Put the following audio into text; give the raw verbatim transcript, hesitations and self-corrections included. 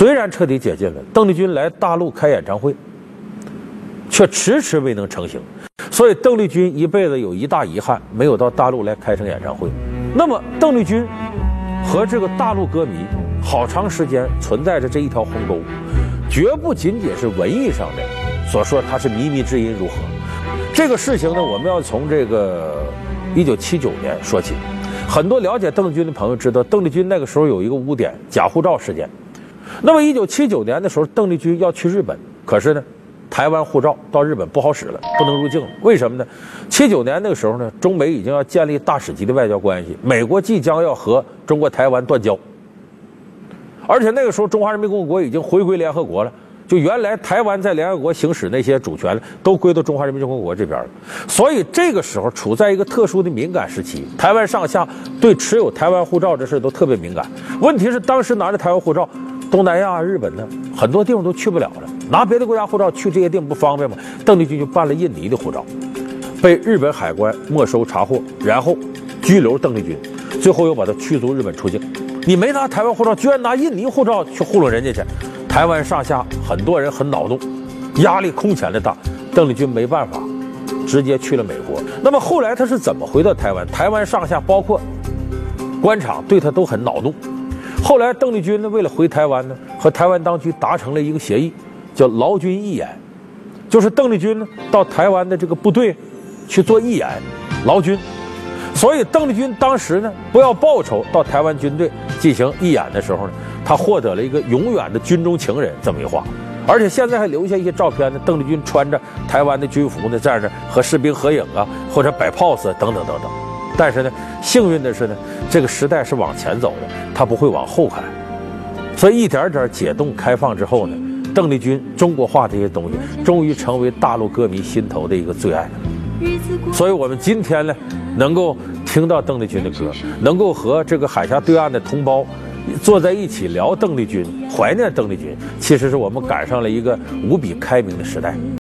虽然彻底解禁了，邓丽君来大陆开演唱会，却迟迟未能成行。所以邓丽君一辈子有一大遗憾，没有到大陆来开场演唱会。那么邓丽君和这个大陆歌迷好长时间存在着这一条鸿沟，绝不仅仅是文艺上的所说她是靡靡之音如何。这个事情呢，我们要从这个一九七九年说起。很多了解邓丽君的朋友知道，邓丽君那个时候有一个污点假护照事件。那么一九七九年的时候，邓丽君要去日本，可是呢台湾护照到日本不好使了，不能入境了。为什么呢？七九年那个时候呢，中美已经要建立大使级的外交关系，美国即将要和中国台湾断交，而且那个时候中华人民共和国已经回归联合国了，就原来台湾在联合国行使那些主权都归到中华人民共和国这边了。所以这个时候处在一个特殊的敏感时期，台湾上下对持有台湾护照这事都特别敏感。问题是当时拿着台湾护照，东南亚、日本呢，很多地方都去不了了。拿别的国家护照去这些地方不方便吗？邓丽君就办了印尼的护照，被日本海关没收查获，然后拘留邓丽君，最后又把她驱逐日本出境。你没拿台湾护照，居然拿印尼护照去糊弄人家去，台湾上下很多人很恼怒，压力空前的大。邓丽君没办法，直接去了美国。那么后来她是怎么回到台湾？台湾上下包括官场对她都很恼怒。后来邓丽君呢，为了回台湾呢，和台湾当局达成了一个协议，叫劳军义演，就是邓丽君呢到台湾的这个部队去做义演，劳军。所以邓丽君当时呢不要报酬到台湾军队进行义演的时候呢，她获得了一个永远的军中情人这么一话。而且现在还留下一些照片呢，邓丽君穿着台湾的军服呢，在这和士兵合影啊，或者摆 pose 等等等等。但是呢，幸运的是呢，这个时代是往前走的，它不会往后看。所以一点点解冻开放之后呢，邓丽君中国化这些东西终于成为大陆歌迷心头的一个最爱。所以我们今天呢，能够听到邓丽君的歌，能够和这个海峡对岸的同胞坐在一起聊邓丽君，怀念邓丽君，其实是我们赶上了一个无比开明的时代。